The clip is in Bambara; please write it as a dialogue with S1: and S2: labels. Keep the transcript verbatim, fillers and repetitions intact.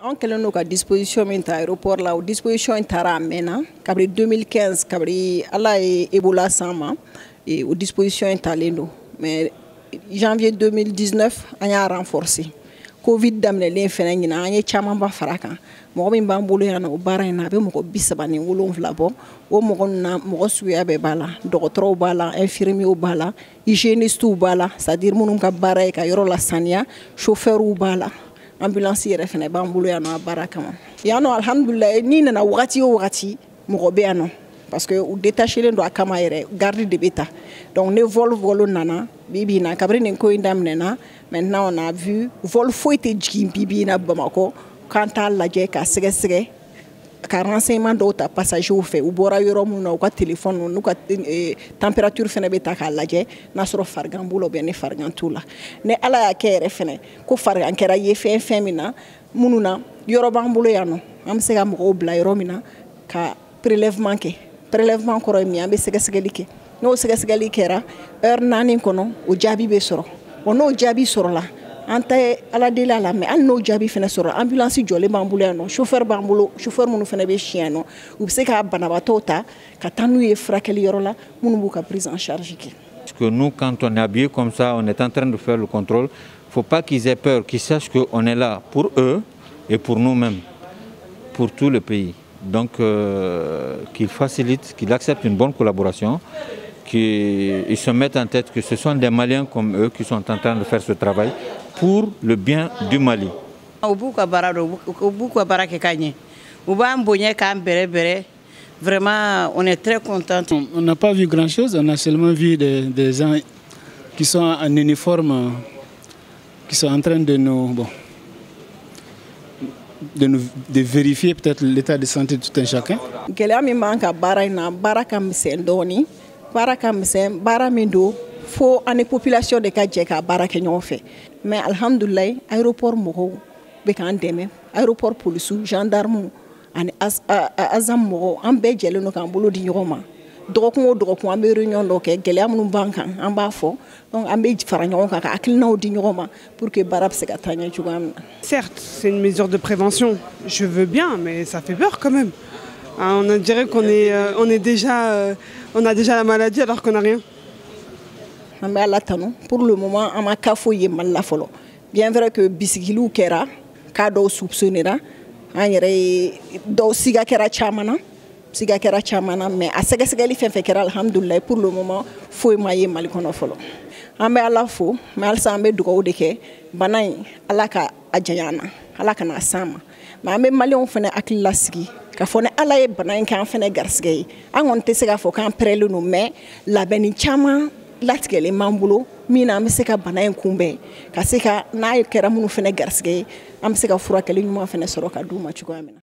S1: An kɛlen n'o ka disposition min ta aéroport la o disposition in taara a mɛnna kabiri deux mille quinze kabiri Ala ye Ebola s'an ma o disposition in talen don mais janvier deux mille dix-neuf an y'a renforcer Covid daminɛlen fɛnɛ ɲina an ye camanba fara kan mɔgɔ min b'an bolo yan o baara in na a bɛ mɔgɔ bi saba ni wolonwula bɔ o mɔgɔ ninnu na mɔgɔ suguya bɛɛ b'a la dɔgɔtɔrɔw b'a la infirmiers b'a la hygiénistes b'a la c'est à dire minnu ka baara ye ka yɔrɔ lasaniya chauffeurs b'a la ambulance yɛrɛ fɛnɛ b'an bolo yan nɔ a baara kama yan nɔ alhamdulilayi ni nana wagati o wagati mɔgɔ bɛ yan nɔ parce que u détachelen don a kama yɛrɛ garde de bɛ ta donc ne vol vol nana bi bi in na kabiri nin ko in daminɛna maintenant on a vu vol foyi tɛ jigin bi bi in na Bamakɔ k'an t'a lajɛ ka sɛgɛsɛgɛ ka renseignement dɔw ta passagers fɛ u bɔra yɔrɔ minnu na u ka téléphone n'u ka température fɛnɛ bɛ ta k'a lajɛ n'a sɔrɔ farigan b'u la ou bien ni farigan t'u la ni Ala y'a kɛ yɛrɛ fɛnɛ ko farigan kɛra ye fɛn fɛn min na minnu na yɔrɔ b'an bolo yan nɔ an bɛ se ka mɔgɔw bila yɔrɔ min na ka prélèvement kɛ prélèvement kɔrɔ ye min ye an bɛ sɛgɛsɛgɛli kɛ n'o sɛgɛsɛgɛli kɛra heure naani kɔnɔ o jaabi bɛ sɔrɔ wa n'o jaabi sɔrɔla an tɛ Ala deli a la mais hali n'o jaabi fɛnɛ sɔrɔ ambulance jɔlen b'an bolo yan nɔ chauffeur b'an bolo chauffeur minnu fɛnɛ bɛ si yan nɔ u bɛ se ka banabaatɔw ta ka taa n'u ye furakɛli yɔrɔ la minnu b'u ka prise en charge kɛ.
S2: Parce que nous, quand on est habillé comme ça, on est en train de faire le contrôle, il ne faut pas qu'ils aient peur, qu'ils sachent qu'on est là pour eux et pour nous-mêmes, pour tout le pays. Donc, euh, qu'ils facilitent, qu'ils acceptent une bonne collaboration, qu'ils se mettent en tête que ce sont des Maliens comme eux qui sont en train de faire ce travail pour le bien du Mali.
S3: Vraiment, on est très contents.
S4: On n'a pas vu grand-chose, on a seulement vu des, des gens qui sont en uniforme, qui sont en train de nous, bon, de, nous, de vérifier peut-être l'état de santé de tout un chacun.
S1: Bara ka misɛn bara min don fo an ni population de ka jɛ ka baara kɛ ɲɔgɔn fɛ mais alhamdulilayi aéroport mɔgɔw bɛ k'an dɛmɛ aéroport policiers gendarmes ani azam mɔgɔw an bɛɛ jɛlen don k'an bolo di ɲɔgɔn ma dɔgɔkun o dɔgɔkun an bɛ réunion dɔ kɛ gɛlɛya minnu b'an kan an b'a fɔ donc an bɛ fara ɲɔgɔn kan ka hakilinaw di ɲɔgɔn ma pour que baara bɛ se ka taa ɲɛ cogoya min na.
S5: Certes, c'est une mesure de prévention, je veux bien, mais ça fait peur quand même. On dirait qu'on est, euh, on est déjà, euh, on a déjà la maladie alors qu'on n'a rien.
S1: Pour le moment, on a kafo ye malla folo. Bien vrai que bisigilou kera, kado soupçonnera, on yere do siga kera chamana, siga kera chamana, mais à ce que c'est fait fait kera alhamdoulilah pour le moment faut moyen malikono folo. On met à la fo, mais al sambe dugo de ke banay alaka ajayana, alaka na sama. Mais on mali on fene akila sigi. Ka fɔ ni Ala ye bana in k'an fɛnɛ garisɛgɛ ye an kɔni tɛ se k'a fɔ k'an pɛrɛlen don mais labɛnni caman latigɛlen b'an bolo min na an bɛ se ka bana in kunbɛn ka se ka n'a kɛra minnu fɛnɛ garisɛgɛ ye an bɛ se ka furakɛli ɲuman fɛnɛ sɔrɔ ka d'u ma cogoya min na.